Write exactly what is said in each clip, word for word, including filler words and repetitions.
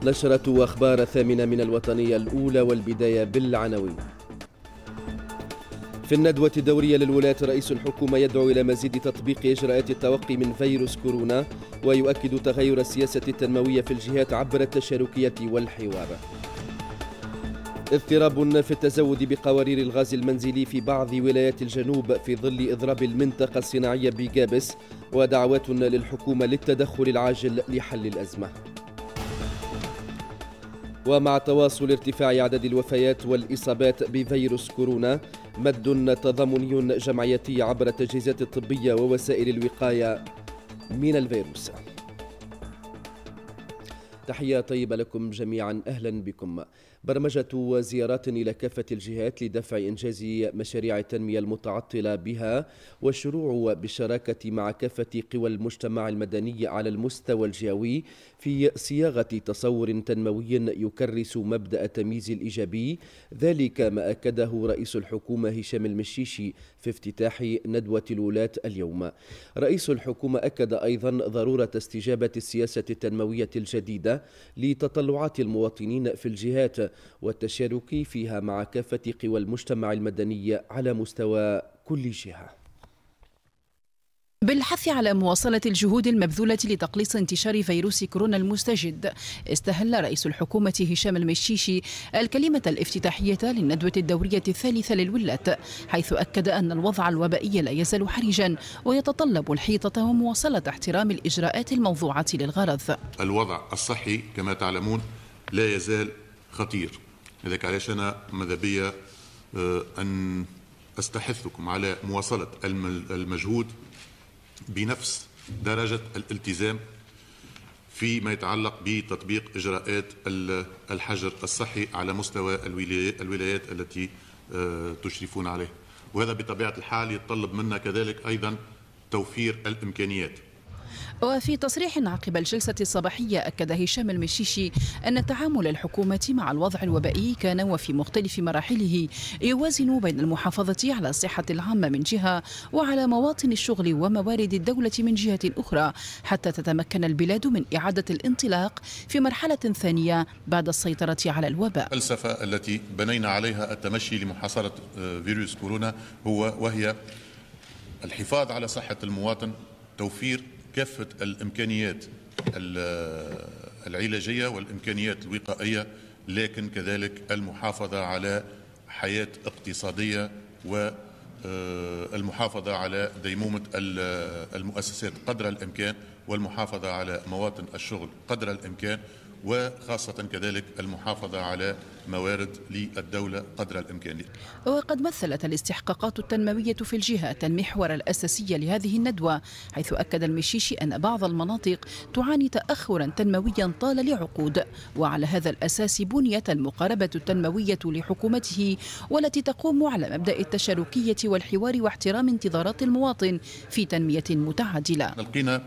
نشرة أخبار الثامنة من الوطنية الأولى، والبداية بالعناوين. في الندوة الدورية للولاة، رئيس الحكومة يدعو إلى مزيد تطبيق إجراءات التوقي من فيروس كورونا، ويؤكد تغير السياسة التنموية في الجهات عبر التشاركية والحوار. اضطراب في التزود بقوارير الغاز المنزلي في بعض ولايات الجنوب في ظل إضراب المنطقة الصناعية بجابس، ودعوات للحكومة للتدخل العاجل لحل الأزمة. ومع تواصل ارتفاع عدد الوفيات والإصابات بفيروس كورونا، مد تضامني جمعيتي عبر التجهيزات الطبية ووسائل الوقاية من الفيروس. تحية طيبة لكم جميعا، أهلا بكم. برمجة زيارات إلى كافة الجهات لدفع إنجاز مشاريع التنمية المتعطلة بها، والشروع بالشراكة مع كافة قوى المجتمع المدني على المستوى الجهوي في صياغة تصور تنموي يكرس مبدأ التمييز الإيجابي. ذلك ما أكده رئيس الحكومة هشام المشيشي في افتتاح ندوة الولاة اليوم. رئيس الحكومة أكد أيضا ضرورة استجابة السياسة التنموية الجديدة لتطلعات المواطنين في الجهات، والتشارك فيها مع كافة قوى المجتمع المدني على مستوى كل جهة. بالحث على مواصلة الجهود المبذولة لتقليص انتشار فيروس كورونا المستجد، استهل رئيس الحكومة هشام المشيشي الكلمة الافتتاحية للندوة الدورية الثالثة للولاة، حيث أكد أن الوضع الوبائي لا يزال حرجا ويتطلب الحيطة ومواصلة احترام الإجراءات الموضوعة للغرض. الوضع الصحي كما تعلمون لا يزال خطير، لذلك علاش أنا ماذا بيا أن أستحثكم على مواصلة المجهود بنفس درجة الالتزام فيما يتعلق بتطبيق إجراءات الحجر الصحي على مستوى الولايات التي تشرفون عليه، وهذا بطبيعة الحال يتطلب منا كذلك أيضا توفير الإمكانيات. وفي تصريح عقب الجلسة الصباحية، أكد هشام المشيشي أن تعامل الحكومة مع الوضع الوبائي كان وفي مختلف مراحله يوازن بين المحافظة على الصحة العامة من جهة، وعلى مواطن الشغل وموارد الدولة من جهة أخرى، حتى تتمكن البلاد من إعادة الانطلاق في مرحلة ثانية بعد السيطرة على الوباء. الفلسفة التي بنينا عليها التمشي لمحاصرة فيروس كورونا هو وهي الحفاظ على صحة المواطن، توفير كافة الإمكانيات العلاجية والإمكانيات الوقائية، لكن كذلك المحافظة على حياة اقتصادية والمحافظة على ديمومة المؤسسات قدر الإمكان، والمحافظة على مواطن الشغل قدر الإمكان، وخاصة كذلك المحافظة على موارد للدولة قدر الإمكان. وقد مثلت الاستحقاقات التنموية في الجهات المحور الأساسي لهذه الندوة، حيث أكد المشيشي أن بعض المناطق تعاني تأخرا تنمويا طال لعقود، وعلى هذا الأساس بنيت المقاربة التنموية لحكومته، والتي تقوم على مبدأ التشاركية والحوار واحترام انتظارات المواطن في تنمية متعادلة. لقينا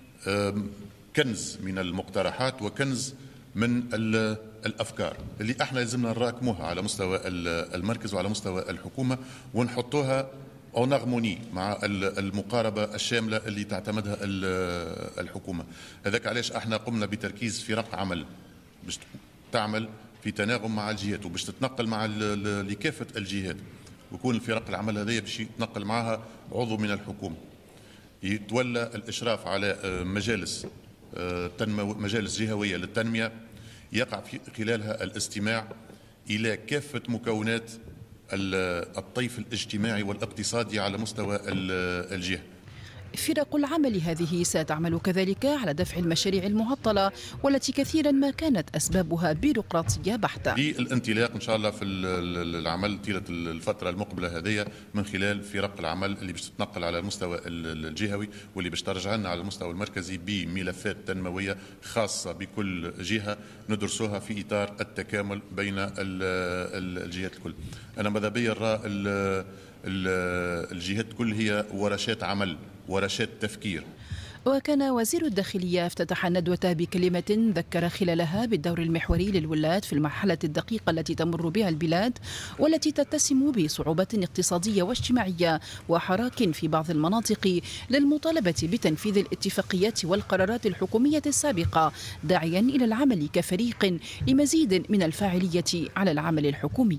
كنز من المقترحات وكنز من الأفكار اللي احنا لازمنا نراكموها على مستوى المركز وعلى مستوى الحكومة، ونحطوها أو نغموني مع المقاربة الشاملة اللي تعتمدها الحكومة. هذاك علاش احنا قمنا بتركيز فرق عمل باش تعمل في تناغم مع الجهات وباش تتنقل مع لكافة الجهات، ويكون الفرق العمل هذه باش يتنقل معها عضو من الحكومة يتولى الإشراف على مجالس تنمو مجالس جهوية للتنمية، يقع في خلالها الاستماع إلى كافة مكونات الطيف الاجتماعي والاقتصادي على مستوى الجهة. فرق العمل هذه ستعمل كذلك على دفع المشاريع المعطلة، والتي كثيرا ما كانت أسبابها بيروقراطية بحتة، للانطلاق إن شاء الله في العمل طيلة الفترة المقبلة هذه من خلال فرق العمل اللي باش تتنقل على المستوى الجهوي، واللي باش ترجع لنا على المستوى المركزي بملفات تنموية خاصة بكل جهة ندرسوها في إطار التكامل بين الجهات الكل. أنا ماذا بيا نرى الجهات كل هي ورشات عمل، ورشات تفكير. وكان وزير الداخلية افتتح الندوة بكلمة ذكر خلالها بالدور المحوري للولاة في المرحلة الدقيقة التي تمر بها البلاد، والتي تتسم بصعوبات اقتصادية واجتماعية وحراك في بعض المناطق، للمطالبة بتنفيذ الاتفاقيات والقرارات الحكومية السابقة، داعيا إلى العمل كفريق لمزيد من الفاعلية على العمل الحكومي.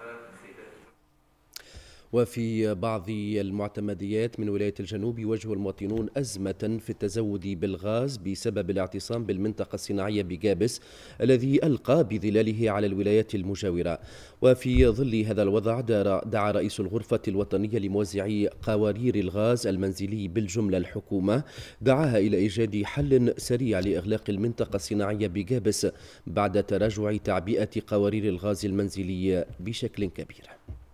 وفي بعض المعتمديات من ولاية الجنوب يواجه المواطنون أزمة في التزود بالغاز بسبب الاعتصام بالمنطقة الصناعية بجابس الذي ألقى بظلاله على الولايات المجاورة. وفي ظل هذا الوضع دعا رئيس الغرفة الوطنية لموزعي قوارير الغاز المنزلي بالجملة الحكومة دعاها إلى إيجاد حل سريع لإغلاق المنطقة الصناعية بجابس بعد تراجع تعبئة قوارير الغاز المنزلي بشكل كبير.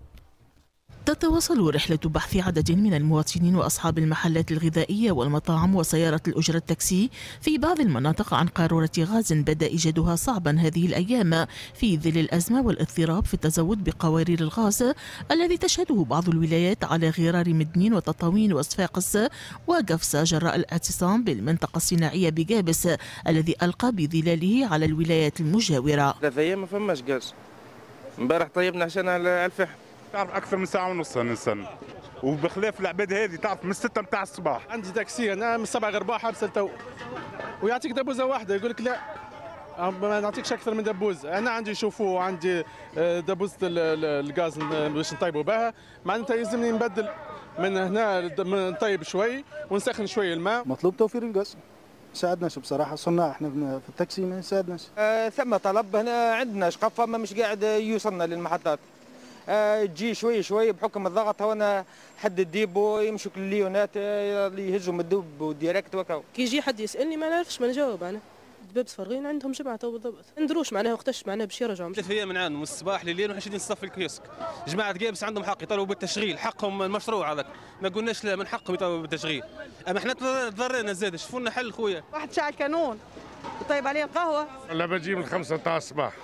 تتواصل رحلة بحث عدد من المواطنين وأصحاب المحلات الغذائية والمطاعم وسيارة الأجرة التاكسي في بعض المناطق عن قارورة غاز بدأ إيجادها صعبا هذه الأيام في ظل الأزمة والاضطراب في التزود بقوارير الغاز الذي تشهده بعض الولايات على غرار مدنين وتطاوين وصفاقس وقفصة جراء الاعتصام بالمنطقة الصناعية بجابس الذي ألقى بظلاله على الولايات المجاورة. ثلاث أيام ما فماش غاز، امبارح طيبنا عشان على الفحم. تعرف اكثر من ساعه ونص نستنى، وبخلاف العباد هذه تعرف من الستة متاع الصباح. عندي تاكسي انا من السبعة غير باحه حبس تو، ويعطيك دبوزه واحده يقول لك لا ما نعطيكش اكثر من دبوز. انا عندي شوفوا عندي دبوزه الغاز باش نطيبوا بها، معناتها يلزمني نبدل من هنا نطيب شوي ونسخن شوي الماء. مطلوب توفير الغاز، ساعدناش بصراحه صناع احنا في التاكسي ما ساعدناش. آه ثم طلب هنا عندنا شقفه ما مش قاعد يوصلنا للمحطات. آه تجي شوي شوي بحكم الضغط هنا حد الديبو يمشوا كليونات اللي يهزوا من الدوب ديريكت وكاو. كي يجي حد يسالني ما نعرفش ما نجاوب انا. الدبابس فارغين عندهم جمعه تو بالضبط. ما ندروش معناها وقتاش معناها باش يرجعوا. ثلاث ايام من عندهم من الصباح لليل وحشدين نصف الكيوسك. جماعه جابس عندهم حق يطالبوا بالتشغيل، حقهم المشروع هذاك. ما قلناش لا من حقهم يطالبوا بالتشغيل. اما احنا تضرينا زاد شوفوا لنا حل خويا. واحد شاع الكانون يطيب عليه القهوه. لا بجي من خمسة تاع الصباح.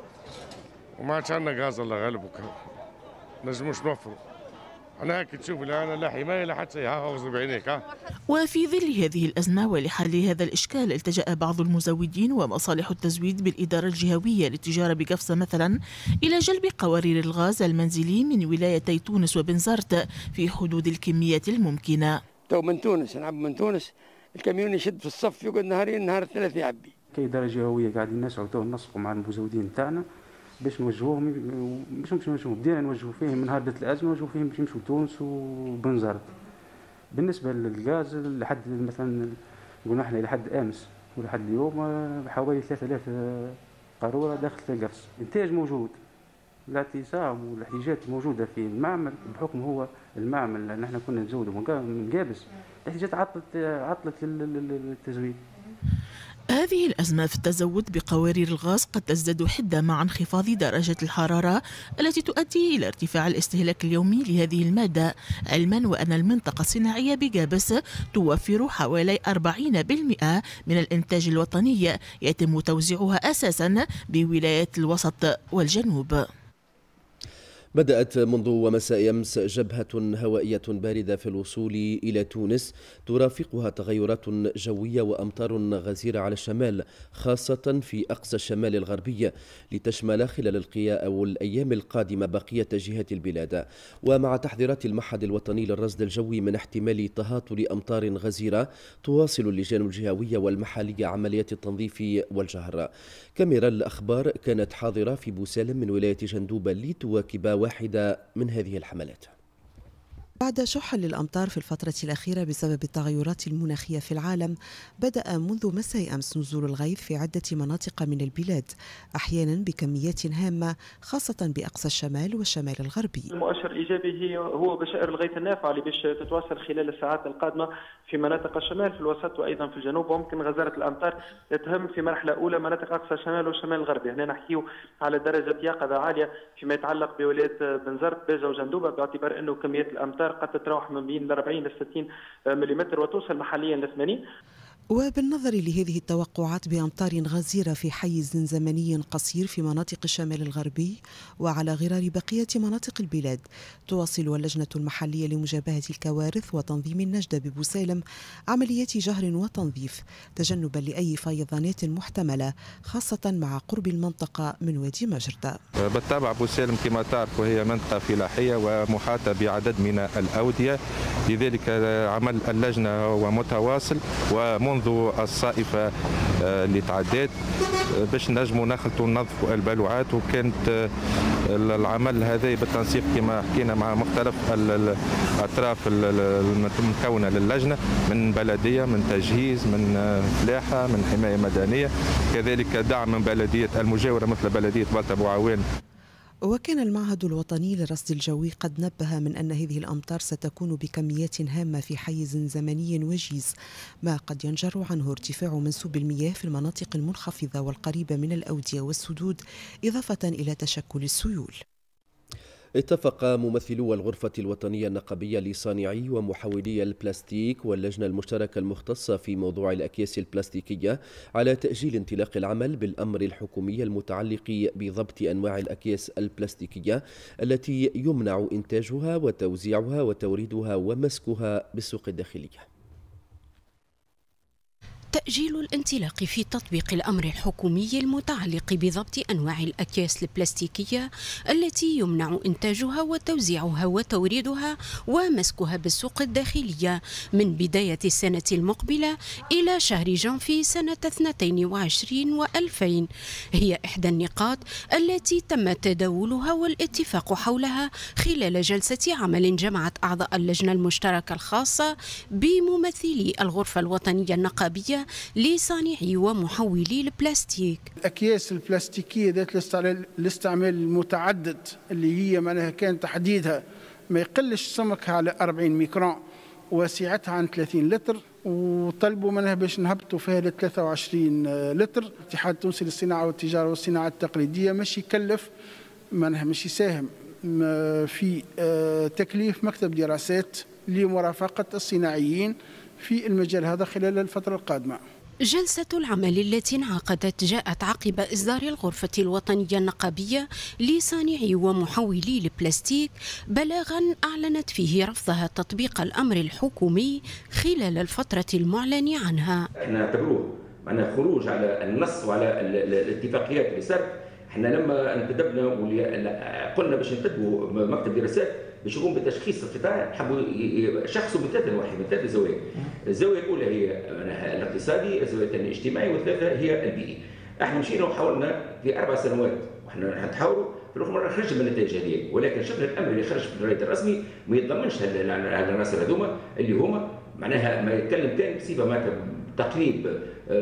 وما عادش عندنا غاز الله غالب نجموش نوفروا. أنا هيك تشوف لا أنا لا حماية لا حتى شيء، ها غوص بعينيك ها. وفي ظل هذه الأزمة ولحل هذا الإشكال التجأ بعض المزودين ومصالح التزويد بالإدارة الجهوية للتجارة بقفصة مثلا إلى جلب قوارير الغاز المنزلي من ولايتي تونس وبنزرت في حدود الكميات الممكنة. تو من تونس نعب من تونس الكاميون يشد في الصف يقعد نهارين نهار الثلاث يعبي. كإدارة جهوية قاعدين نسعوا تو نسقوا مع المزودين تاعنا باش نوجهوهم مش مش نوجهوهم بدينا نوجهوا فيهم من هربة الأزمة نوجهوا فيهم باش يمشوا لتونس وبنزرت. بالنسبة للغاز لحد مثلا قلنا احنا لحد أمس ولحد اليوم حوالي ثلاثة آلاف قارورة داخل القفص. إنتاج موجود، الاعتصام والاحتياجات موجودة في المعمل بحكم هو المعمل لأن احنا كنا نزودوا من قابس الاحتياجات عطلت عطلت التزويد. هذه الأزمة في التزود بقوارير الغاز قد تزداد حدة مع انخفاض درجة الحرارة التي تؤدي إلى ارتفاع الاستهلاك اليومي لهذه المادة، علما وأن المنطقة الصناعية بجابس توفر حوالي أربعين بالمئة من الإنتاج الوطني يتم توزيعها أساسا بولايات الوسط والجنوب. بدأت منذ مساء أمس جبهة هوائية باردة في الوصول إلى تونس ترافقها تغيرات جوية وأمطار غزيرة على الشمال خاصة في أقصى الشمال الغربي لتشمل خلال القيا أو الأيام القادمة بقية جهات البلاد. ومع تحذيرات المعهد الوطني للرصد الجوي من احتمال تهاطل أمطار غزيرة تواصل اللجان الجهوية والمحلية عمليات التنظيف والجهر. كاميرا الأخبار كانت حاضرة في بوسالم من ولاية جندوب لتواكب واحدة من هذه الحملات. بعد شح للأمطار في الفترة الأخيرة بسبب التغيرات المناخية في العالم، بدأ منذ مساء أمس نزول الغيث في عدة مناطق من البلاد، أحيانا بكميات هامة خاصة بأقصى الشمال والشمال الغربي. المؤشر الإيجابي هو بشائر الغيث النافعة اللي باش تتواصل خلال الساعات القادمة في مناطق الشمال في الوسط وأيضا في الجنوب، وممكن غزارة الأمطار تهم في مرحلة أولى مناطق أقصى الشمال والشمال الغربي. هنا نحكيو على درجة يقظة عالية فيما يتعلق بولاية بنزرت بيجا وجندوبة، باعتبار أنه كميات الأمطار قد تتراوح من بين أربعين إلى ستين ملم وتوصل محليا ل ثمانين. وبالنظر لهذه التوقعات بأمطار غزيرة في حيز زمني قصير في مناطق الشمال الغربي وعلى غرار بقية مناطق البلاد، تواصل اللجنة المحلية لمجابهة الكوارث وتنظيم النجدة ببوسالم عمليات جهر وتنظيف تجنبا لأي فيضانات محتملة، خاصة مع قرب المنطقة من وادي مجردة. بالطبع بوسالم كما تعرف وهي منطقة فلاحية ومحاطة بعدد من الأودية، لذلك عمل اللجنة هو متواصل ومنذ منذ الصائفة اللي تعدت باش نجموا نخلطوا ننظفوا البلوعات، وكانت العمل هذا بالتنسيق كما حكينا مع مختلف الأطراف المكونة للجنة، من بلدية، من تجهيز، من فلاحة، من حماية مدنية، كذلك دعم من بلدية المجاورة مثل بلدية بلطة بوعوان. وكان المعهد الوطني للرصد الجوي قد نبه من أن هذه الأمطار ستكون بكميات هامة في حيز زمني وجيز، ما قد ينجر عنه ارتفاع منسوب المياه في المناطق المنخفضة والقريبة من الأودية والسدود، إضافة إلى تشكل السيول. اتفق ممثلو الغرفة الوطنية النقابية لصانعي ومحولي البلاستيك واللجنة المشتركة المختصة في موضوع الأكياس البلاستيكية على تأجيل انطلاق العمل بالأمر الحكومي المتعلق بضبط أنواع الأكياس البلاستيكية التي يمنع إنتاجها وتوزيعها وتوريدها ومسكها بالسوق الداخلية. تأجيل الانطلاق في تطبيق الأمر الحكومي المتعلق بضبط أنواع الأكياس البلاستيكية التي يمنع إنتاجها وتوزيعها وتوريدها ومسكها بالسوق الداخلية من بداية السنة المقبلة إلى شهر جانفي سنة اثنين وعشرين وألفين هي إحدى النقاط التي تم تداولها والاتفاق حولها خلال جلسة عمل جمعت أعضاء اللجنة المشتركة الخاصة بممثلي الغرفة الوطنية النقابية لصانعي ومحولي البلاستيك. الأكياس البلاستيكية ذات الاستعمال المتعدد اللي هي معناها كان تحديدها ما يقلش سمكها على أربعين ميكرون وسعتها عن ثلاثين لتر، وطلبوا منها باش نهبطوا فيها ل ثلاثة وعشرين لتر. الاتحاد التونسي للصناعة والتجارة والصناعة التقليدية مش يكلف معناها مش يساهم في تكليف مكتب دراسات لمرافقة الصناعيين في المجال هذا خلال الفترة القادمة. جلسة العمل التي انعقدت جاءت عقب إصدار الغرفة الوطنية النقابية لصانعي ومحولي البلاستيك بلاغا أعلنت فيه رفضها تطبيق الأمر الحكومي خلال الفترة المعلن عنها. احنا نعتبروه معناها خروج على النص وعلى الاتفاقيات اللي صارت. احنا لما انتدبنا قلنا باش نكتبوا مكتب دراسات باش يقوم بتشخيص القطاع، حبوا يشخصوا بثلاث نواحي، بثلاث زوايا. الزاويه الاولى هي الاقتصادي، الزاويه الثانيه الاجتماعي، والثالثه هي البيئي. احنا مشينا وحاولنا في اربع سنوات واحنا نحاولوا في الاخر مره خرج من النتائج هذه، ولكن شفنا الامر اللي خرج في الراية الرسمي ما يتضمنش العناصر هذوما اللي هما معناها ما يتكلم كان بصفه معناتها تقريب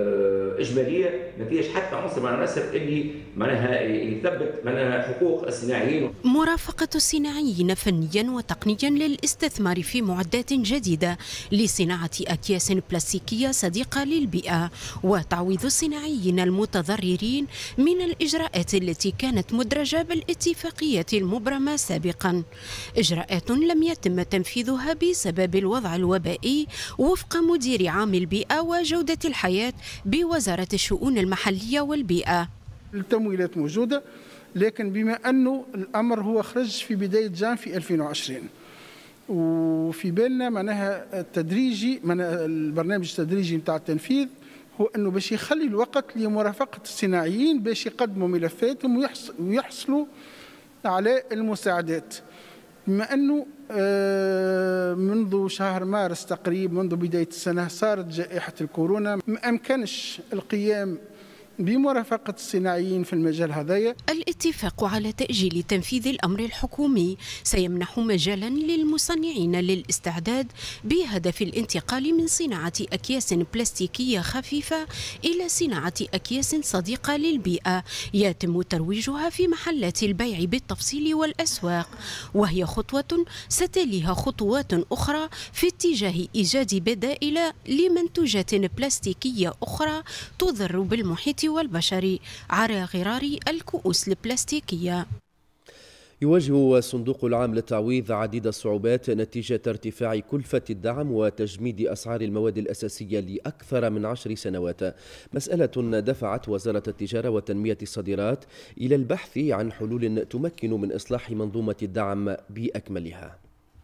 إجمالية ما فيهاش حتى عنصر من العناصر اللي معناها يثبت معناها حقوق الصناعيين. مرافقة الصناعيين فنيا وتقنيا للاستثمار في معدات جديدة لصناعة أكياس بلاستيكية صديقة للبيئة، وتعويض الصناعيين المتضررين من الإجراءات التي كانت مدرجة بالاتفاقية المبرمة سابقا، إجراءات لم يتم تنفيذها بسبب الوضع الوبائي وفق مدير عام البيئة وجودة الحياة بوزارة الشؤون المحلية والبيئة. التمويلات موجودة، لكن بما أنه الأمر هو خرج في بداية جانفي ألفين وعشرين وفي بالنا معناها التدريجي معناها البرنامج التدريجي نتاع التنفيذ هو أنه باش يخلي الوقت لمرافقة الصناعيين باش يقدموا ملفاتهم ويحصلوا على المساعدات. بما أنه منذ شهر مارس تقريبا منذ بداية السنة صارت جائحة الكورونا، ما أمكنش القيام بمرافقة الصناعيين في المجال هذايا. الاتفاق على تأجيل تنفيذ الأمر الحكومي سيمنح مجالا للمصنعين للاستعداد بهدف الانتقال من صناعة أكياس بلاستيكية خفيفة إلى صناعة أكياس صديقة للبيئة يتم ترويجها في محلات البيع بالتفصيل والأسواق، وهي خطوة ستليها خطوات أخرى في اتجاه إيجاد بدائل لمنتوجات بلاستيكية أخرى تضر بالمحيط والبشري على غرار الكؤوس البلاستيكية. يواجه الصندوق العام للتعويض عديد الصعوبات نتيجة ارتفاع كلفة الدعم وتجميد أسعار المواد الأساسية لأكثر من عشر سنوات، مسألة دفعت وزارة التجارة وتنمية الصادرات إلى البحث عن حلول تمكن من إصلاح منظومة الدعم بأكملها.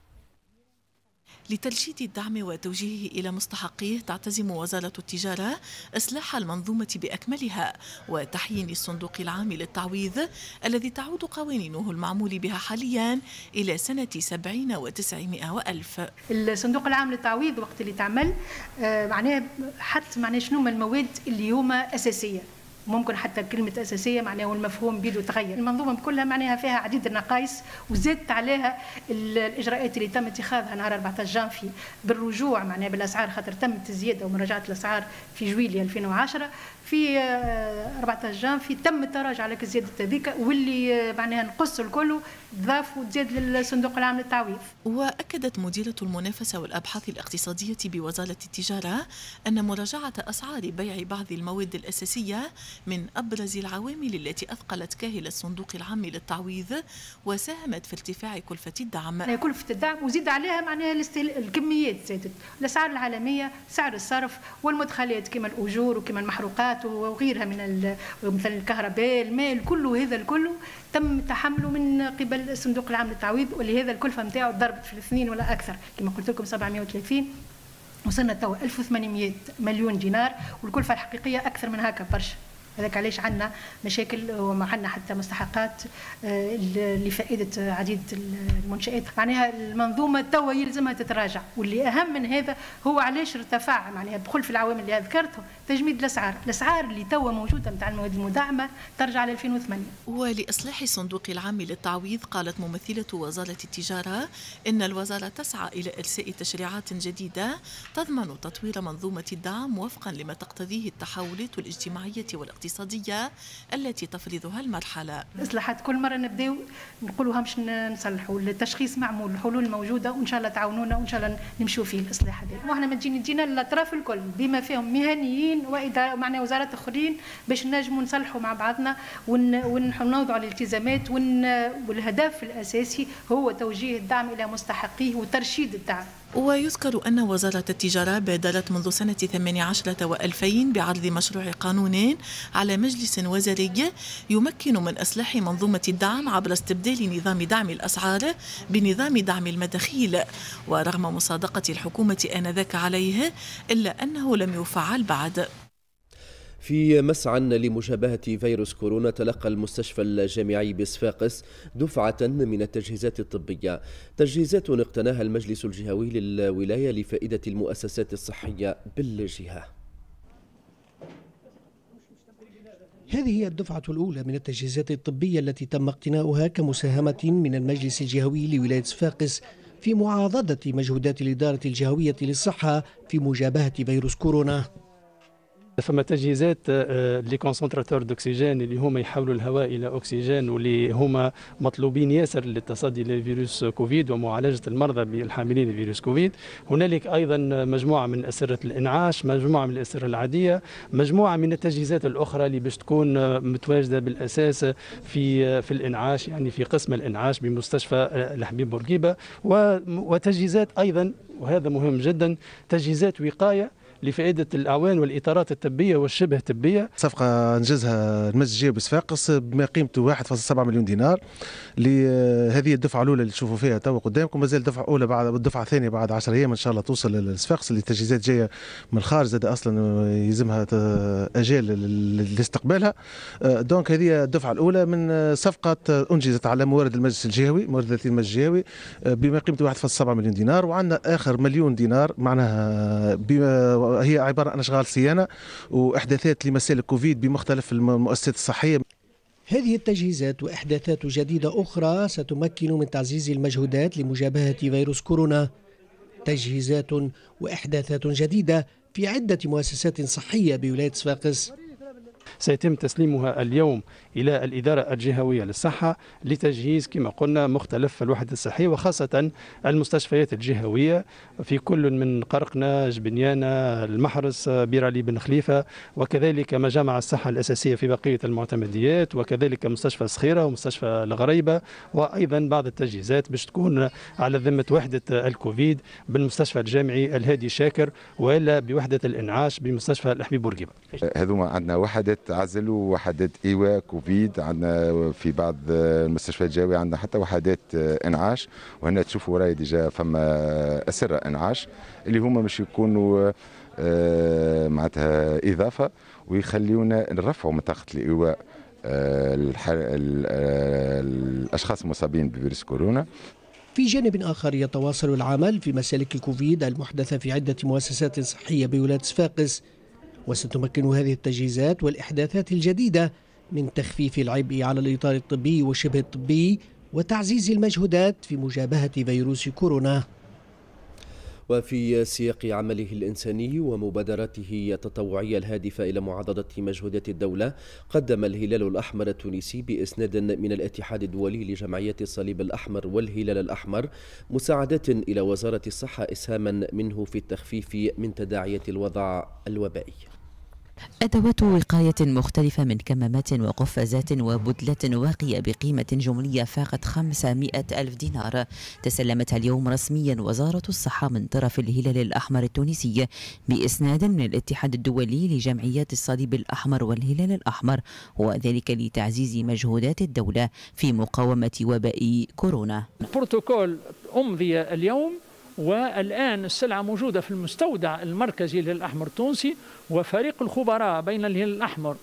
لترشيد الدعم وتوجيهه إلى مستحقيه تعتزم وزارة التجارة إصلاح المنظومة بأكملها وتحيين الصندوق العام للتعويض الذي تعود قوانينه المعمول بها حاليا إلى سنة سبعين وتسعمائة وألف. الصندوق العام للتعويض وقت اللي تعمل معناه حتى معناه شنو المواد اللي هما أساسية، ممكن حتى كلمة أساسية معناها والمفهوم بيدو تغير. المنظومة كلها معناها فيها عديد النقائص وزادت عليها الإجراءات اللي تم اتخاذها نهار أربعة عشر جانفي بالرجوع معناها بالأسعار، خاطر تمت الزيادة ومراجعة الأسعار في جويلية ألفين وعشرة. في أربعة عشر جانفي تم التراجع على الزيادة هذيك واللي معناها نقص الكل ضاف وتزاد للصندوق العام للتعويض. وأكدت مديرة المنافسة والأبحاث الاقتصادية بوزارة التجارة أن مراجعة أسعار بيع بعض المواد الأساسية من أبرز العوامل التي أثقلت كاهل الصندوق العام للتعويض وساهمت في ارتفاع كلفة الدعم. كلفة الدعم وزيد عليها معناها الكميات زادت، الأسعار العالمية، سعر الصرف والمدخلات كما الأجور وكما المحروقات وغيرها من مثلا الكهرباء، الماء، كله هذا الكل تم تحمله من قبل الصندوق العام للتعويض، ولهذا الكلفة نتاعو ضربت في الاثنين ولا أكثر، كما قلت لكم سبعمائة وثلاثين وصلنا توا ألف وثمانمائة مليون دينار، والكلفة الحقيقية أكثر من هكا برشا. هذاك علاش عندنا مشاكل وما عندنا حتى مستحقات لفائدة عديد المنشآت. معناها المنظومة توا يلزمها تتراجع، واللي أهم من هذا هو علاش ارتفع معناها بخل في العوامل اللي ذكرتهم تجميد الأسعار، الأسعار اللي توا موجودة نتاع المواد المدعمة ترجع ل ألفين وثمانية. ولإصلاح الصندوق العام للتعويض قالت ممثلة وزارة التجارة إن الوزارة تسعى إلى إرساء تشريعات جديدة تضمن تطوير منظومة الدعم وفقا لما تقتضيه التحولات الاجتماعية والاقتصادية الاقتصادية التي تفرضها المرحلة. إصلاحات كل مرة نبداو نقولوا همش نصلحوا، التشخيص معمول، الحلول موجودة وإن شاء الله تعاونونا وإن شاء الله نمشوا فيه الإصلاح هذا. وإحنا مجينا جينا للأطراف الكل بما فيهم مهنيين وإدارة معنا وزارات أخرين باش نجموا نصلحوا مع بعضنا ونوضعوا الالتزامات، والهدف الأساسي هو توجيه الدعم إلى مستحقيه وترشيد الدعم. ويذكر أن وزارة التجارة بادرت منذ سنة ثمانية عشر وألفين بعرض مشروع قانون على مجلس وزاري يمكن من إصلاح منظومة الدعم عبر استبدال نظام دعم الأسعار بنظام دعم المداخيل، ورغم مصادقة الحكومة آنذاك عليه إلا أنه لم يفعل بعد. في مسعى لمجابهة فيروس كورونا تلقى المستشفى الجامعي بصفاقس دفعة من التجهيزات الطبية، تجهيزات اقتناها المجلس الجهوي للولاية لفائدة المؤسسات الصحية بالجهة. هذه هي الدفعة الأولى من التجهيزات الطبية التي تم اقتناؤها كمساهمة من المجلس الجهوي لولاية صفاقس في معاضدة مجهودات الإدارة الجهوية للصحة في مجابهة فيروس كورونا. فما تجهيزات لي كونسنتراتور دوكسيجين اللي هما يحولوا الهواء الى اكسجين، واللي هما مطلوبين ياسر للتصدي لفيروس كوفيد ومعالجه المرضى بالحاملين لفيروس كوفيد. هنالك ايضا مجموعه من اسره الانعاش، مجموعه من الاسره العاديه، مجموعه من التجهيزات الاخرى اللي باش تكون متواجده بالاساس في في الانعاش، يعني في قسم الانعاش بمستشفى الحبيب بورقيبه، وتجهيزات ايضا وهذا مهم جدا تجهيزات وقايه لفائدة الأعوان والإطارات الطبية والشبه طبية. صفقة أنجزها المجلس الجهوي بصفاقس بما قيمته واحد فاصلة سبعة مليون دينار لهذه الدفعة الأولى اللي تشوفوا فيها توا قدامكم. مازال الدفعة الأولى بعد الدفعة الثانية بعد عشر أيام إن شاء الله توصل لصفاقس، اللي تجهيزات جاية من الخارج زاد أصلا يلزمها أجال لاستقبالها. دونك هذه الدفعة الأولى من صفقة أنجزت على موارد المجلس الجهوي، موارد المجلس الجهوي بما قيمته واحد فاصلة سبعة مليون دينار، وعندنا آخر مليون دينار معناها بما هي عبارة عن أشغال صيانة وإحداثات لمسائل كوفيد بمختلف المؤسسات الصحية. هذه التجهيزات وإحداثات جديدة أخرى ستمكن من تعزيز المجهودات لمجابهة فيروس كورونا. تجهيزات وإحداثات جديدة في عدة مؤسسات صحية بولاية صفاقس. سيتم تسليمها اليوم إلى الإدارة الجهوية للصحة لتجهيز كما قلنا مختلف الوحدة الصحية، وخاصة المستشفيات الجهوية في كل من قرقنة، جبنيانة، المحرس، بيرالي بن خليفة، وكذلك مجامع الصحة الأساسية في بقية المعتمديات، وكذلك مستشفى صخيرة ومستشفى الغريبة، وأيضا بعض التجهيزات باش تكون على ذمة وحدة الكوفيد بالمستشفى الجامعي الهادي شاكر، وإلا بوحدة الإنعاش بمستشفى الحبيب بورقيبة. هذوما عندنا وحدة عزل ووحدة إيواء كوفيد، عندنا في بعض المستشفيات الجوية عندنا حتى وحدات انعاش، وهنا تشوفوا وراي ديجا فما أسرة انعاش اللي هما مش يكونوا معناتها إضافة ويخليونا نرفعوا من طاقة الإيواء الأشخاص المصابين بفيروس كورونا. في جانب آخر يتواصل العمل في مسالك الكوفيد المحدثة في عدة مؤسسات صحية بولاية صفاقس، وستمكن هذه التجهيزات والإحداثات الجديدة من تخفيف العبء على الإطار الطبي وشبه الطبي وتعزيز المجهودات في مجابهة فيروس كورونا. وفي سياق عمله الإنساني ومبادراته التطوعية الهادفة إلى معضدة مجهودات الدولة، قدم الهلال الأحمر التونسي بإسناد من الاتحاد الدولي لجمعيات الصليب الأحمر والهلال الأحمر مساعدات إلى وزارة الصحة إسهاما منه في التخفيف من تداعيات الوضع الوبائي. أدوات وقاية مختلفة من كمامات وقفازات وبدلة واقية بقيمة جملية فاقت خمسمائة ألف دينار تسلمتها اليوم رسميا وزارة الصحة من طرف الهلال الأحمر التونسي بإسناد من الاتحاد الدولي لجمعيات الصليب الأحمر والهلال الأحمر، وذلك لتعزيز مجهودات الدولة في مقاومة وباء كورونا. البروتوكول أمضي اليوم، والآن السلعة موجودة في المستودع المركزي للهلال الأحمر التونسي، وفريق الخبراء بين الهلال الأحمر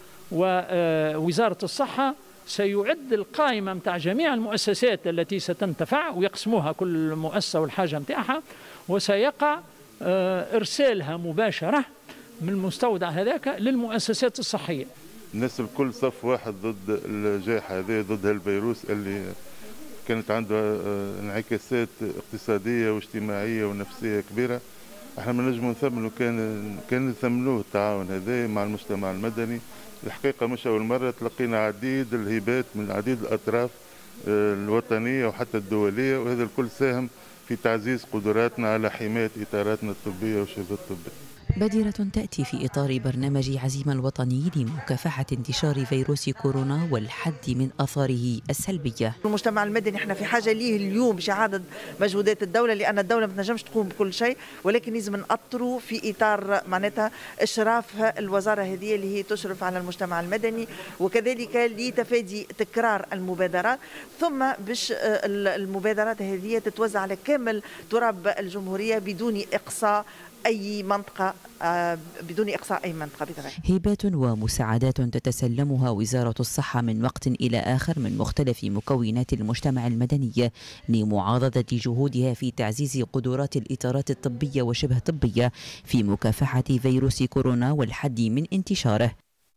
ووزارة الصحة سيعد القائمة متاع جميع المؤسسات التي ستنتفع ويقسموها كل مؤسسة والحاجة متاعها، وسيقع إرسالها مباشرة من المستودع هذاك للمؤسسات الصحية. الناس الكل صف واحد ضد الجائحة هذه، ضد الفيروس اللي كانت عنده انعكاسات اقتصادية واجتماعية ونفسية كبيرة. احنا ما نجموا نثمنوا كان كان نثمنوه التعاون هذا مع المجتمع المدني. الحقيقة مش أول مرة تلقينا عديد الهبات من عديد الأطراف الوطنية وحتى الدولية، وهذا الكل ساهم في تعزيز قدراتنا على حماية إطاراتنا الطبية وشبه الطبية. بادرة تأتي في إطار برنامج عزيمة الوطني لمكافحة انتشار فيروس كورونا والحد من آثاره السلبية. المجتمع المدني احنا في حاجة ليه اليوم باش يعادل مجهودات الدولة، لأن الدولة ما تنجمش تقوم بكل شيء، ولكن لازم نأطروا في إطار معناتها إشراف الوزارة هذه اللي هي تشرف على المجتمع المدني، وكذلك لتفادي تكرار المبادرات، ثم باش المبادرات هذه تتوزع على كامل تراب الجمهورية بدون إقصاء أي منطقة بدون إقصاء أي منطقة بطبيعة. هبات ومساعدات تتسلمها وزارة الصحة من وقت إلى آخر من مختلف مكونات المجتمع المدني لمعاضدة جهودها في تعزيز قدرات الإطارات الطبية وشبه الطبية في مكافحة فيروس كورونا والحد من انتشاره.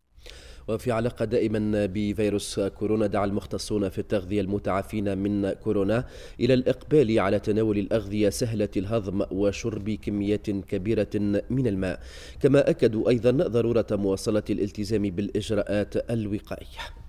وفي علاقة دائما بفيروس كورونا، دعا المختصون في التغذية المتعافين من كورونا إلى الإقبال على تناول الأغذية سهلة الهضم وشرب كميات كبيرة من الماء، كما أكدوا أيضا ضرورة مواصلة الالتزام بالإجراءات الوقائية.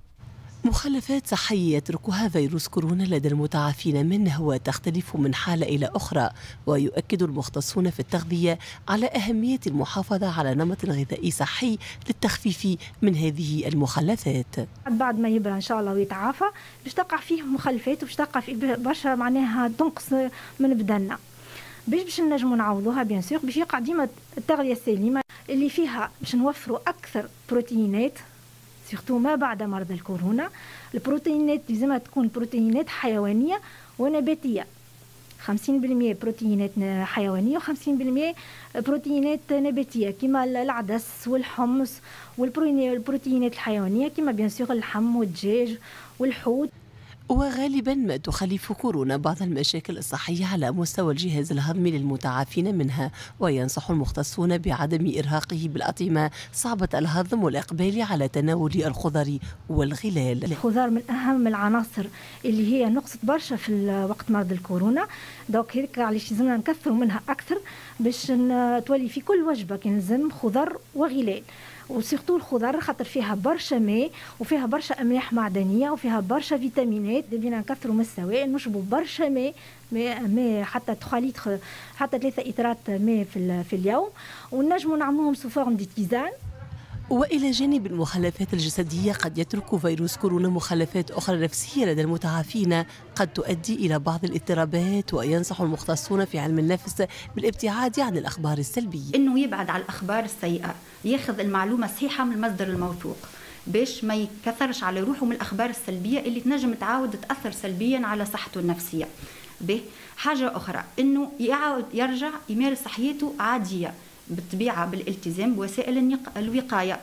مخلفات صحية يتركها فيروس كورونا لدى المتعافين منه وتختلف من حالة إلى أخرى، ويؤكد المختصون في التغذية على أهمية المحافظة على نمط غذائي صحي للتخفيف من هذه المخلفات. بعد ما يبرى إن شاء الله ويتعافى باش تقع فيه مخلفات وباش تقع فيه برشا معناها تنقص من بدننا، باش باش نجموا نعوضوها بيان سور باش يقع ديما التغذية السليمة اللي فيها باش نوفروا أكثر بروتينات، سيرتو ما بعد مرض الكورونا. البروتينات لازمها تكون بروتينات حيوانية ونباتية، خمسين بالمئة بروتينات حيوانية وخمسين بالمئة بروتينات نباتية كما العدس والحمص، والبروتينات الحيوانية كما بيان سور اللحم والدجاج والحوت. وغالبا ما تخلف كورونا بعض المشاكل الصحية على مستوى الجهاز الهضمي للمتعافين منها، وينصح المختصون بعدم إرهاقه بالأطعمة صعبة الهضم والإقبال على تناول الخضر والغلال. الخضار من أهم العناصر اللي هي نقصت برشا في وقت مرض الكورونا، دوك هيك علاش لازمنا نكثروا منها أكثر باش تولي في كل وجبة كنلزم خضر وغلال. وسيرتو الخضر خاطر فيها برشا ماء وفيها برشا املاح معدنيه وفيها برشا فيتامينات. دبينا نكثروا من السوائل، نشربوا برشا ماء ماء ماء حتى ثلاثة لتر حتى ثلاثة إطرات ماء في في اليوم، ونجموا نعملوهم سو فورم دي تيزان. وإلى جانب المخلفات الجسدية قد يترك فيروس كورونا مخلفات أخرى نفسية لدى المتعافين قد تؤدي إلى بعض الاضطرابات، وينصح المختصون في علم النفس بالابتعاد عن الأخبار السلبية. إنه يبعد على الأخبار السيئة، ياخذ المعلومة صحيحة من المصدر الموثوق باش ما يكثرش على روحه من الأخبار السلبية اللي تنجم تعاود تأثر سلبيا على صحته النفسية. به حاجة أخرى إنه يعاود يرجع يمارس حياته عادية بالطبيعة بالالتزام بوسائل الوقاية.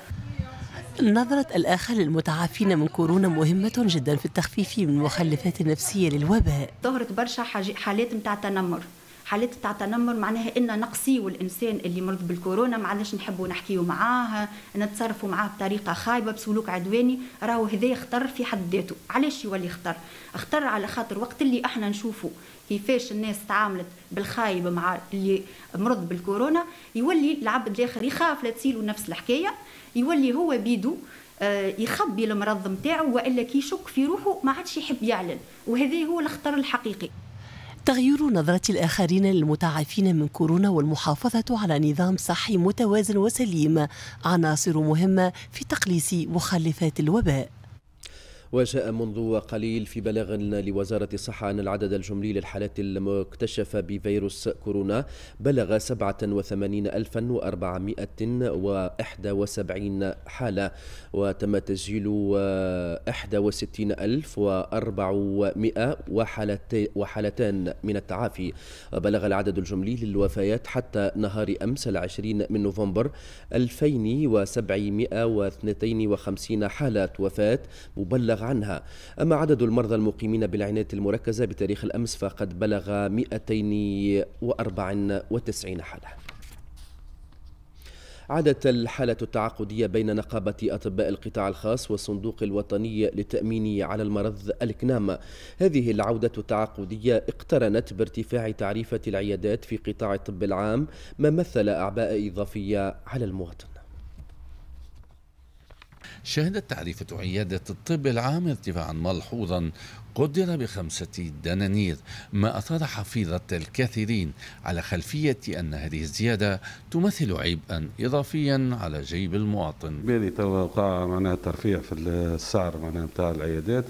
نظرة الآخر للمتعافين من كورونا مهمة جدا في التخفيف من المخلفات النفسية للوباء. ظهرت برشا حالات متاع تنمر، حالات تاع تنمر معناها ان نقصيو الانسان اللي مرض بالكورونا، ما عادش نحبوا نحكيو معاه، نتصرفوا معاه بطريقه خايبه بسلوك عدواني. راهو هذا خطر في حد ذاته. علاش يولي خطر؟ خطر على خاطر وقت اللي احنا نشوفوا كيفاش الناس تعاملت بالخايب مع اللي مرض بالكورونا، يولي العبد الاخر يخاف لا تصيله نفس الحكايه، يولي هو بيدو يخبي المرض نتاعو، والا كي يشك في روحه ما عادش يحب يعلن، وهذا هو الخطر الحقيقي. تغيير نظرة الآخرين للمتعافين من كورونا والمحافظة على نظام صحي متوازن وسليم عناصر مهمة في تقليص مخلفات الوباء. وجاء منذ قليل في بلاغ لوزارة الصحة أن العدد الجملي للحالات المكتشفة بفيروس كورونا بلغ سبعة وثمانين ألفا وأربعمائة وواحد وسبعين حالة، وتم تسجيل واحد وستين ألف وأربعمائة وحالتان من التعافي. وبلغ العدد الجملي للوفيات حتى نهار أمس العشرين من نوفمبر ألفين وسبعمائة واثنين وخمسين حالة وفاة مبلغ عنها. أما عدد المرضى المقيمين بالعناية المركزة بتاريخ الأمس فقد بلغ مئتين وأربعة وتسعين حالة. عادت الحالة التعاقدية بين نقابة أطباء القطاع الخاص والصندوق الوطني للتأمين على المرض الكنام. هذه العودة التعاقدية اقترنت بارتفاع تعريفة العيادات في قطاع الطب العام، ما مثل أعباء إضافية على المواطن. شهدت تعريفة عيادة الطب العام ارتفاعا ملحوظا قدر بخمسة دنانير، ما أثار حفيظة الكثيرين على خلفية أن هذه الزيادة تمثل عبئا إضافيا على جيب المواطن. بالي توقع معناها ترفيع في السعر معناها نتاع العيادات،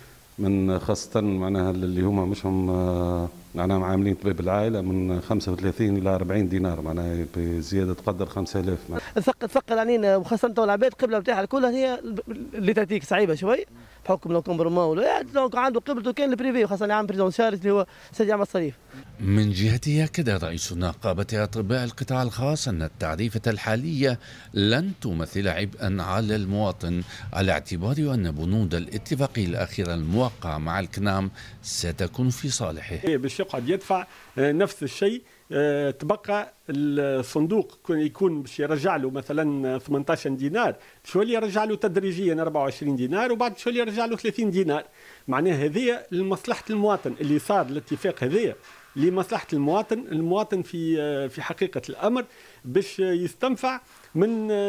من خاصة معناها اللي هما مش هم معناها عاملين طبيب العائلة، من خمسة وثلاثين إلى أربعين دينار معناها بزيادة تقدر خمسة آلاف. ثقل ثقل علينا وخاصة العباد قبلة بتاعها الكل هي اللي تعطيك صعيبة شوي بحكم لو كومبرمون ولا لو عنده قبلته كان البريفي وخاصة اللي عام بريزون شارج اللي هو سيد يعمل مصاريف. من جهته أكد رئيس نقابة أطباء القطاع الخاص أن التعريفة الحالية لن تمثل عبئا على المواطن، على اعتبار أن بنود الاتفاقية الأخيرة الموقعة مع الكنام ستكون في صالحه. باش يقعد يدفع نفس الشيء، تبقى الصندوق يكون باش يرجع له مثلا ثمانية عشر دينار، شويه يرجع له تدريجيا أربعة وعشرين دينار، وبعد شويه يرجع له ثلاثين دينار. معناها هذه لمصلحه المواطن، اللي صار الاتفاق هذايا لمصلحه المواطن، المواطن في في حقيقه الامر باش يستنفع من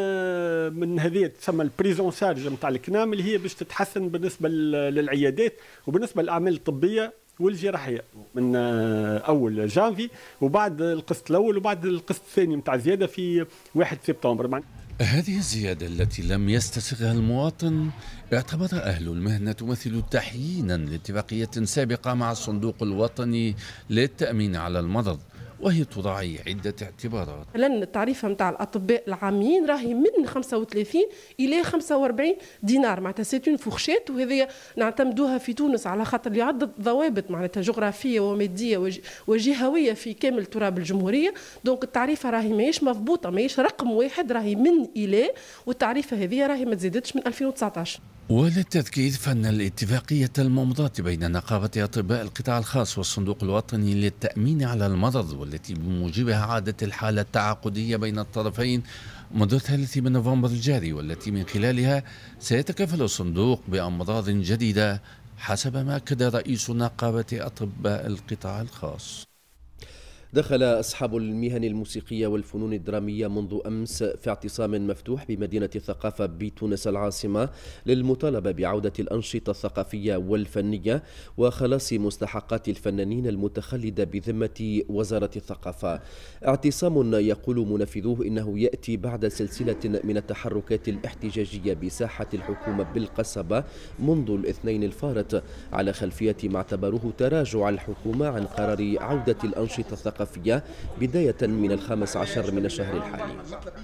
من هذه تسمى البريزون شارج نتاع الكنام، اللي هي باش تتحسن بالنسبه للعيادات وبالنسبه للاعمال الطبيه والجراحيه من اول جانفي، وبعد القسط الاول وبعد القسط الثاني نتاع زياده في واحد سبتمبر. هذه الزيادة التي لم يستسغها المواطن اعتبر أهل المهنة تمثل تحيينا لاتفاقية سابقة مع الصندوق الوطني للتأمين على المرض، وهي تراعي عدة اعتبارات. لأن التعريفة نتاع الأطباء العامين راهي من خمسة وثلاثين إلى خمسة وأربعين دينار، معناتها سيتون فورشيت، وهذه نعتمدوها في تونس على خاطر لعدة ضوابط معناتها جغرافية ومادية وجهوية في كامل تراب الجمهورية. دونك التعريفة راهي ماهيش مضبوطة، ماهيش رقم واحد، راهي من إلى، والتعريفة هذه راهي ما تزيدتش من ألفين وتسعة عشر. وللتذكير فإن الاتفاقية الممضاة بين نقابة أطباء القطاع الخاص والصندوق الوطني للتأمين على المرض، والتي بموجبها عادت الحالة التعاقدية بين الطرفين منذ الثالث من نوفمبر الجاري، والتي من خلالها سيتكفل الصندوق بأمراض جديدة حسب ما أكد رئيس نقابة أطباء القطاع الخاص. دخل أصحاب المهن الموسيقية والفنون الدرامية منذ أمس في اعتصام مفتوح بمدينة الثقافة بتونس العاصمة للمطالبة بعودة الأنشطة الثقافية والفنية وخلاص مستحقات الفنانين المتخلدة بذمة وزارة الثقافة. اعتصام يقول منفذوه إنه يأتي بعد سلسلة من التحركات الاحتجاجية بساحة الحكومة بالقصبة منذ الاثنين الفارط على خلفية ما اعتبروه تراجع الحكومة عن قرار عودة الأنشطة الثقافية بداية من الخامس عشر من الشهر الحالي.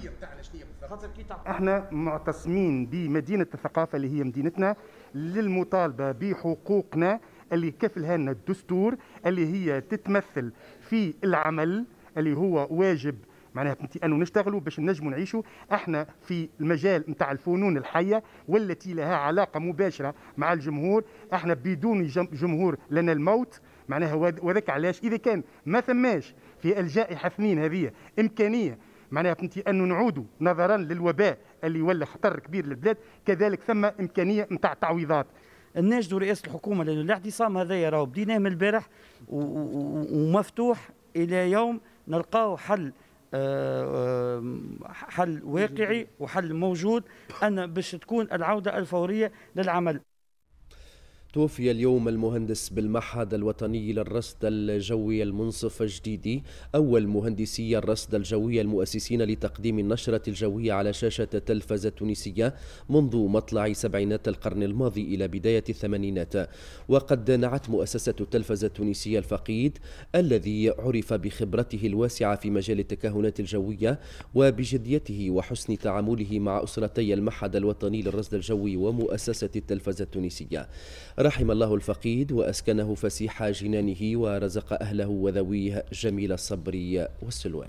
احنا معتصمين بمدينة الثقافة اللي هي مدينتنا للمطالبة بحقوقنا اللي كفلها لنا الدستور، اللي هي تتمثل في العمل اللي هو واجب معناها انه نشتغلوا باش نجموا نعيشوا احنا في المجال نتاع الفنون الحيه والتي لها علاقه مباشره مع الجمهور. احنا بدون جمهور لنا الموت معناها، وذاك علاش اذا كان ما ثماش في الجائحه اثنين هذه امكانيه معناها فهمتي انه نعودوا نظرا للوباء اللي ولا خطر كبير للبلاد، كذلك ثم امكانيه نتاع تعويضات. نناشدوا رئاسه الحكومه لانه الاعتصام هذايا راهو بديناه من البارح ومفتوح الى يوم نلقاو حل حل واقعي وحل موجود أن باش تكون العودة الفورية للعمل. توفي اليوم المهندس بالمعهد الوطني للرصد الجوي المنصف الجديدي، أول مهندسي الرصد الجوي المؤسسين لتقديم النشرة الجوية على شاشة التلفزة التونسية منذ مطلع سبعينات القرن الماضي إلى بداية الثمانينات. وقد نعت مؤسسة التلفزة التونسية الفقيد الذي عرف بخبرته الواسعة في مجال التكهنات الجوية وبجديته وحسن تعامله مع أسرتي المعهد الوطني للرصد الجوي ومؤسسة التلفزة التونسية. رحم الله الفقيد وأسكنه فسيح جنانه ورزق أهله وذويه جميل الصبر والسلوان.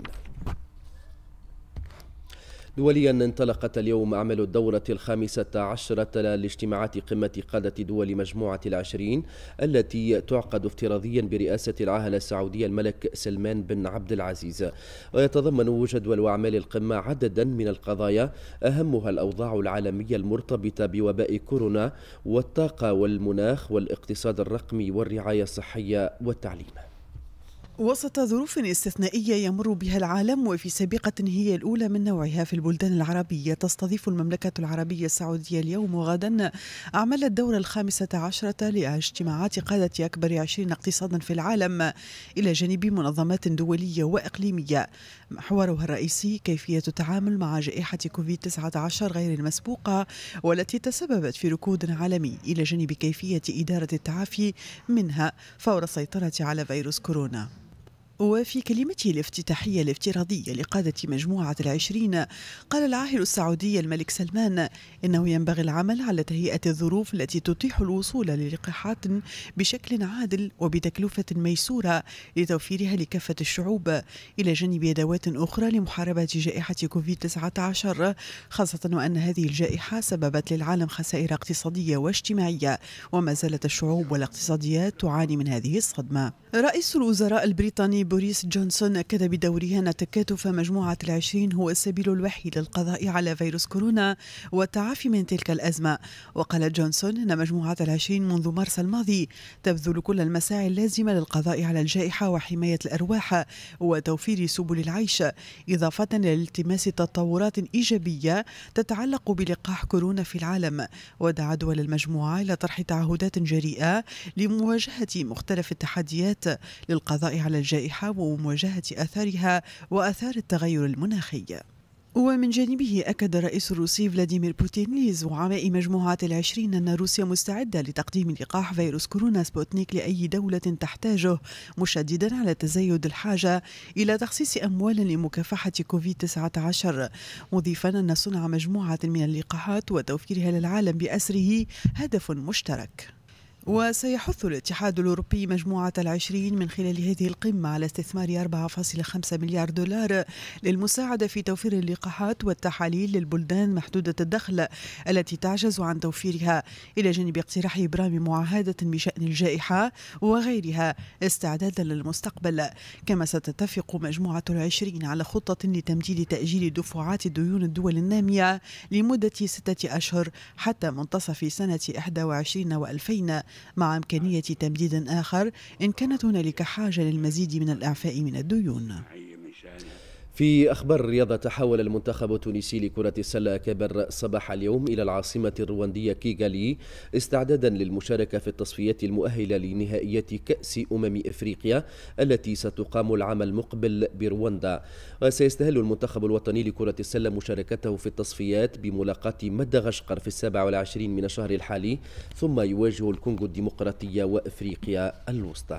دوليا انطلقت اليوم أعمال الدورة الخامسة عشرة لاجتماعات قمة قادة دول مجموعة العشرين التي تعقد افتراضيا برئاسة العاهل السعودية الملك سلمان بن عبد العزيز. ويتضمن جدول أعمال القمة عددا من القضايا أهمها الأوضاع العالمية المرتبطة بوباء كورونا والطاقة والمناخ والاقتصاد الرقمي والرعاية الصحية والتعليم. وسط ظروف استثنائية يمر بها العالم وفي سابقة هي الأولى من نوعها في البلدان العربية، تستضيف المملكة العربية السعودية اليوم وغدا أعمال الدورة الخامسة عشرة لاجتماعات قادة أكبر عشرين اقتصادا في العالم إلى جانب منظمات دولية وإقليمية. محورها الرئيسي كيفية التعامل مع جائحة كوفيد تسعة عشر غير المسبوقة والتي تسببت في ركود عالمي إلى جانب كيفية إدارة التعافي منها فور السيطرة على فيروس كورونا. وفي كلمته الافتتاحية الافتراضية لقادة مجموعة العشرين قال العاهل السعودي الملك سلمان إنه ينبغي العمل على تهيئة الظروف التي تتيح الوصول للقاحات بشكل عادل وبتكلفة ميسورة لتوفيرها لكافة الشعوب إلى جانب أدوات أخرى لمحاربة جائحة كوفيد تسعة عشر، خاصة وأن هذه الجائحة سببت للعالم خسائر اقتصادية واجتماعية وما زالت الشعوب والاقتصاديات تعاني من هذه الصدمة. رئيس الوزراء البريطاني بوريس جونسون أكد بدوره أن تكاتف مجموعة العشرين هو السبيل الوحيد للقضاء على فيروس كورونا والتعافي من تلك الأزمة. وقال جونسون أن مجموعة العشرين منذ مارس الماضي تبذل كل المساعي اللازمة للقضاء على الجائحة وحماية الأرواح وتوفير سبل العيش، إضافة لالتماس تطورات إيجابية تتعلق بلقاح كورونا في العالم. ودعا دول المجموعة إلى طرح تعهدات جريئة لمواجهة مختلف التحديات للقضاء على الجائحة ومواجهة آثارها وآثار التغير المناخي. ومن جانبه أكد الرئيس الروسي فلاديمير بوتين لزعماء مجموعة العشرين أن روسيا مستعدة لتقديم لقاح فيروس كورونا سبوتنيك لأي دولة تحتاجه، مشددا على تزايد الحاجة إلى تخصيص أموال لمكافحة كوفيد تسعة عشر، مضيفا أن صنع مجموعة من اللقاحات وتوفيرها للعالم بأسره هدف مشترك. وسيحث الاتحاد الأوروبي مجموعة العشرين من خلال هذه القمة على استثمار أربعة فاصلة خمسة مليار دولار للمساعدة في توفير اللقاحات والتحاليل للبلدان محدودة الدخل التي تعجز عن توفيرها، إلى جانب اقتراح إبرام معاهدة بشأن الجائحة وغيرها استعدادا للمستقبل. كما ستتفق مجموعة العشرين على خطة لتمديد تأجيل دفعات ديون الدول النامية لمدة ستة أشهر حتى منتصف سنة إحدى وعشرين وألفين، مع إمكانية تمديد آخر إن كانت هنالك حاجة للمزيد من الإعفاء من الديون. في أخبار الرياضة، تحول المنتخب التونسي لكرة السلة كبر صباح اليوم إلى العاصمة الرواندية كيغالي استعدادا للمشاركة في التصفيات المؤهلة لنهائيات كأس أمم إفريقيا التي ستقام العام المقبل برواندا. وسيستهل المنتخب الوطني لكرة السلة مشاركته في التصفيات بملاقاة مدغشقر في السابع والعشرين من الشهر الحالي، ثم يواجه الكونغو الديمقراطية وإفريقيا الوسطى.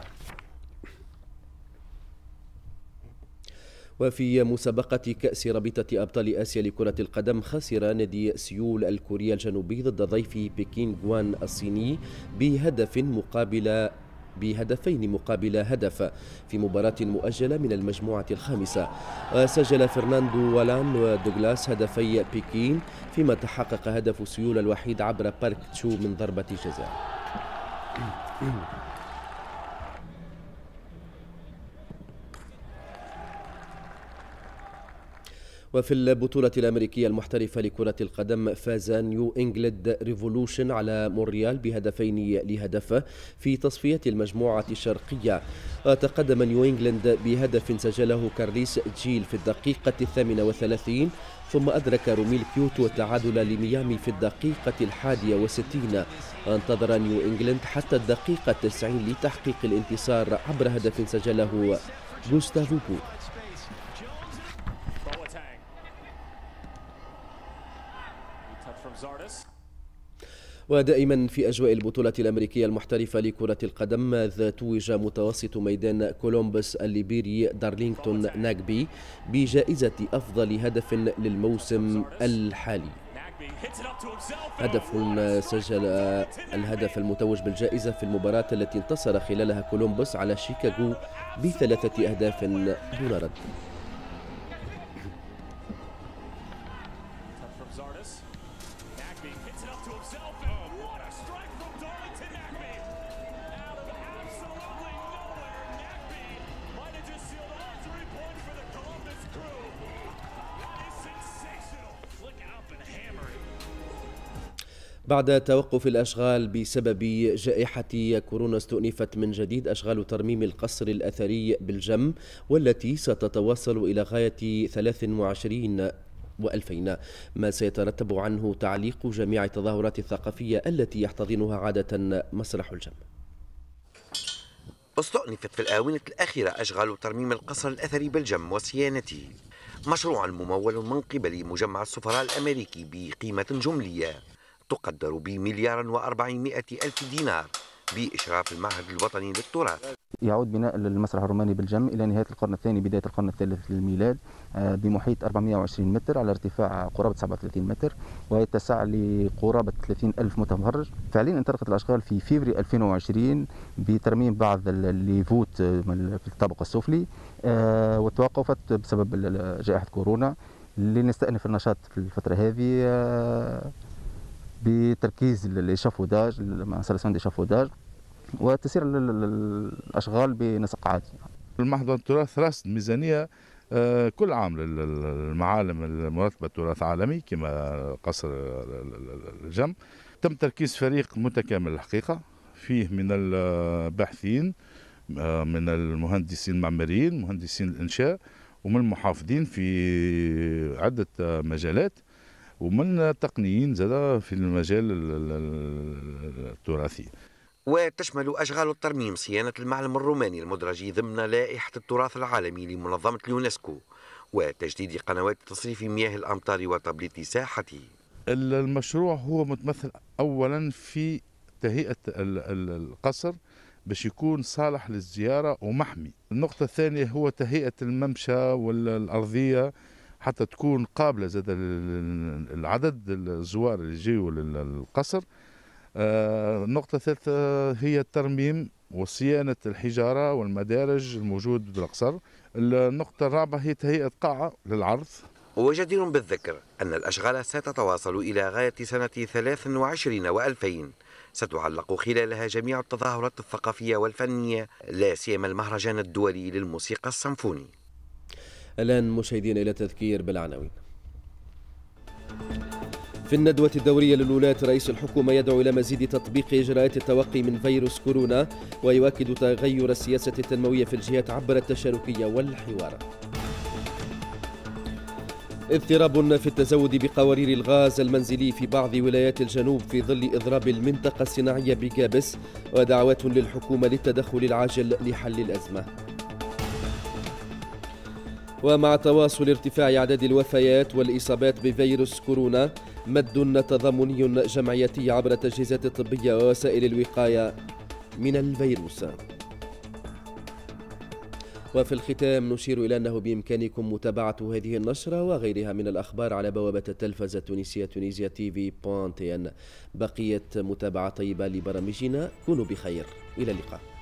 وفي مسابقة كأس رابطة أبطال آسيا لكرة القدم، خسر نادي سيول الكوري الجنوبي ضد ضيفه بكين جوان الصيني بهدف مقابل بهدفين مقابل هدف في مباراة مؤجلة من المجموعة الخامسة. وسجل فرناندو والان ودوغلاس هدفي بكين، فيما تحقق هدف سيول الوحيد عبر بارك تشو من ضربة جزاء. وفي البطولة الأمريكية المحترفة لكرة القدم، فاز نيو إنجلند ريفولوشن على مونريال بهدفين لهدف في تصفية المجموعة الشرقية. وتقدم نيو إنجلند بهدف سجله كارليس جيل في الدقيقة الثامنة والثلاثين، ثم أدرك روميل كيوتو التعادل لميامي في الدقيقة الحادية والستين. انتظر نيو إنجلند حتى الدقيقة التسعين لتحقيق الانتصار عبر هدف سجله غوستافو بو. ودائما في أجواء البطولة الأمريكية المحترفة لكرة القدم، إذ توج متوسط ميدان كولومبوس الليبيري دارلينغتون ناغبي بجائزة أفضل هدف للموسم الحالي. هدف سجل الهدف المتوج بالجائزة في المباراة التي انتصر خلالها كولومبوس على شيكاغو بثلاثة أهداف دون رد. بعد توقف الأشغال بسبب جائحة كورونا، استؤنفت من جديد أشغال ترميم القصر الأثري بالجم، والتي ستتواصل إلى غاية ثلاث وعشرين وألفين، ما سيترتب عنه تعليق جميع التظاهرات الثقافية التي يحتضنها عادة مسرح الجم. استؤنفت في الآونة الأخيرة أشغال ترميم القصر الأثري بالجم وصيانته، مشروع ممول من قبل مجمع السفراء الأمريكي بقيمة جملية تقدر بمليار وأربعمائة ألف دينار بإشراف المعهد الوطني للتراث. يعود بناء المسرح الروماني بالجم إلى نهاية القرن الثاني بداية القرن الثالث للميلاد بمحيط أربعمائة وعشرين متر على ارتفاع قرابة سبعة وثلاثين متر، ويتسع لقرابة ثلاثين ألف متفرج. فعليا انطلقت الأشغال في فيفري ألفين وعشرين بترميم بعض الليفوت في الطابق السفلي، وتوقفت بسبب جائحة كورونا. لنستأنف النشاط في الفترة هذه بتركيز الإشافوداج مع سلسلة الإشافوداج، وتسير الأشغال بنسق عادي. المعهد التراث رصد ميزانية كل عام للمعالم المرتبة التراث عالمي كما قصر الجم. تم تركيز فريق متكامل الحقيقة، فيه من الباحثين، من المهندسين المعماريين، مهندسين الإنشاء، ومن المحافظين في عدة مجالات، ومن تقنيين زاد في المجال التراثي. وتشمل أشغال الترميم صيانة المعلم الروماني المدرج ضمن لائحة التراث العالمي لمنظمة اليونسكو، وتجديد قنوات تصريف مياه الأمطار وتبليط ساحته. المشروع هو متمثل أولا في تهيئة القصر باش يكون صالح للزيارة ومحمي. النقطة الثانية هو تهيئة الممشى والأرضية حتى تكون قابلة زاد العدد الزوار اللي يجيوا للقصر. النقطة الثالثة هي الترميم وصيانة الحجارة والمدارج الموجود بالقصر. النقطة الرابعة هي تهيئة قاعة للعرض. وجدير بالذكر أن الأشغال ستتواصل إلى غاية سنة ثلاث وعشرين وألفين، ستعلق خلالها جميع التظاهرات الثقافية والفنية، لا سيما المهرجان الدولي للموسيقى السمفوني. الآن مشاهدين إلى تذكير بالعناوين. في الندوة الدورية للولاة رئيس الحكومة يدعو إلى مزيد تطبيق إجراءات التوقي من فيروس كورونا، ويؤكد تغير السياسة التنموية في الجهات عبر التشاركية والحوار. اضطراب في التزود بقوارير الغاز المنزلي في بعض ولايات الجنوب في ظل إضراب المنطقة الصناعية بجابس، ودعوات للحكومة للتدخل العاجل لحل الأزمة. ومع تواصل ارتفاع أعداد الوفيات والإصابات بفيروس كورونا، مد تضامني جمعيتي عبر التجهيزات الطبية ووسائل الوقاية من الفيروس. وفي الختام نشير إلى أنه بإمكانكم متابعة هذه النشرة وغيرها من الأخبار على بوابة التلفزة التونسية تونيزيا تي في بوان تي ان. بقية متابعة طيبة لبرامجنا، كونوا بخير، إلى اللقاء.